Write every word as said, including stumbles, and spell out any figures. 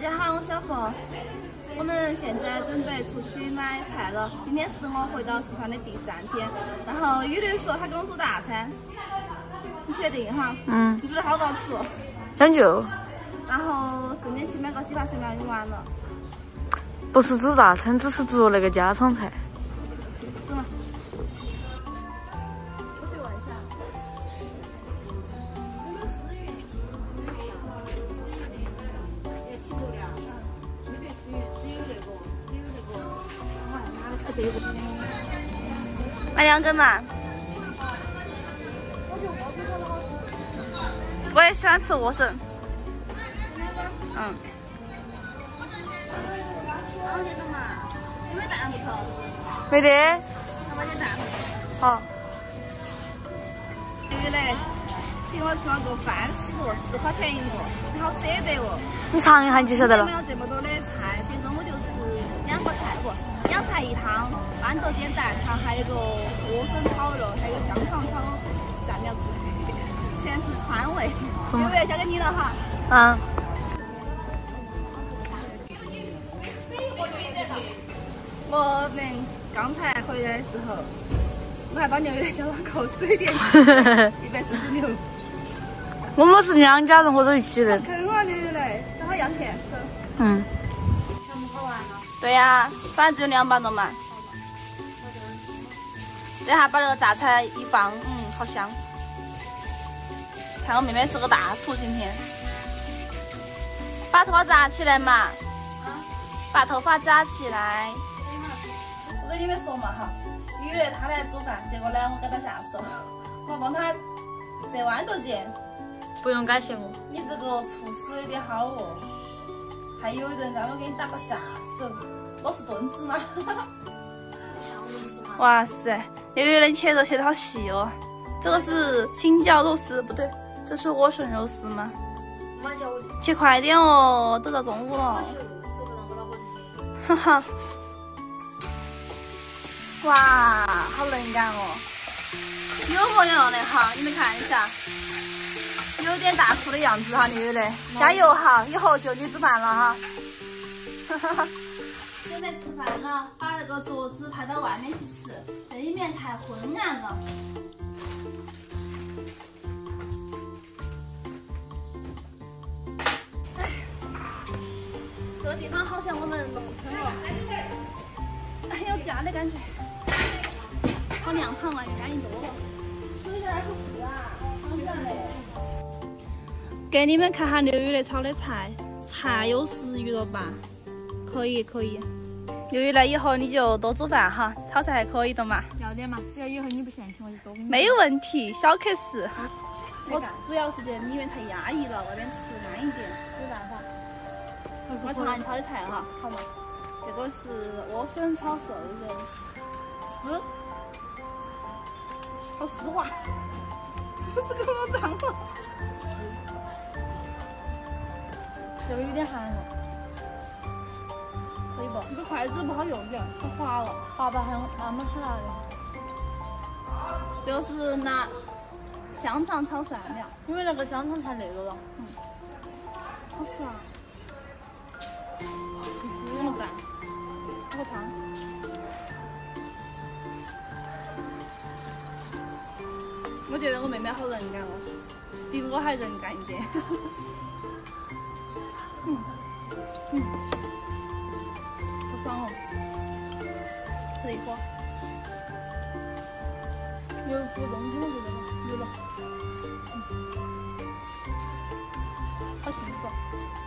家好，我小凤。我们现在准备出去买菜了。今天是我回到四川的第三天，然后雨林说他给我煮大餐，你确定哈？ 嗯。 你煮的好不好吃？ 讲究。 然后顺便去买个洗发水嘛，用完了。 不是煮大餐，只是煮那个家常菜。 走嘛。我去问一下。 买两根嘛。我也喜欢吃莴笋。嗯。有没有蛋糊头？ 没得。 那买点蛋糊头。 好。 鱼嘞，请我吃了个番薯，四块钱一个，你好舍得哦。 你尝一下你就晓得了。 没有这么多的菜，比如说我就吃两个菜不，两菜一汤，豌豆煎蛋汤，还有个莴笋炒肉，还有香肠炒蒜苗子，全是川味。有没有交给你了哈？ 嗯。 我们刚才回来的时候，我还把牛肉浇了口水点，一百四十六。 我们是两家人或者一起人。 坑啊牛肉嘞，正好要钱，走。 嗯。 全部喝完了。对呀，反正只有两百多嘛。等下把那个榨菜一放，嗯，好香。看我妹妹是个大厨，今天。把头发扎起来嘛。啊。把头发扎起来。我跟你们说嘛哈，雨雷他来煮饭，结果呢我给他下手，我帮他折豌豆尖。 不用感谢我。你这个厨师有点好哦。还有人让我给你打个下手，我是墩子吗？哇塞，六月的切肉切得好细哦。这个是青椒肉丝，不对，这是莴笋肉丝吗？切快点哦，都到中午了。哈哈。哇，好能干哦，有模有样的哈，你们看一下。有点大厨的样子哈，六月嘞，加油哈！以后就你煮饭了哈。哈哈哈。准备吃饭了，把那个桌子排到外面去吃，这里面太昏暗了。哎，这个地方好像我们农村哦，很有家的感觉。好凉堂啊，人家一多了。这个不是啊，好热嘞。给你们看下刘雨雷炒的菜，太有食欲了吧？可以可以，刘雨雷以后你就多煮饭哈，炒菜还可以的嘛。 要点嘛，只要以后你不嫌弃，我就多给你。 没有问题，小可是。我主要是觉得里面太压抑了，外边吃慢一点，没办法。我尝下你炒的菜哈，好吗？这个是莴笋炒瘦肉，丝，好丝滑，不是给我脏了。 这个有点寒了， 可以不？这个筷子不好用点，太滑了， 滑吧，还用慢慢吃来的。 这个是拿香肠炒蒜苗， 因为那个香肠太那个了， 嗯，好吃啊， 不用干， 好烫。我觉得我妹妹好能干哦，比我还能干一点。嗯嗯，好爽哦！吃一颗。 有股冬天的味道吗？有了。 嗯，好幸福。